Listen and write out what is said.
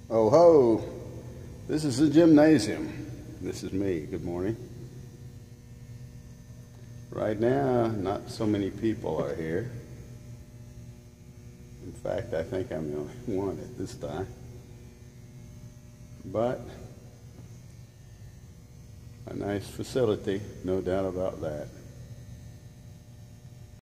Oh ho! This is the gymnasium. This is me. Good morning. Right now, not so many people are here. In fact, I think I'm the only one at this time. But a nice facility, no doubt about that.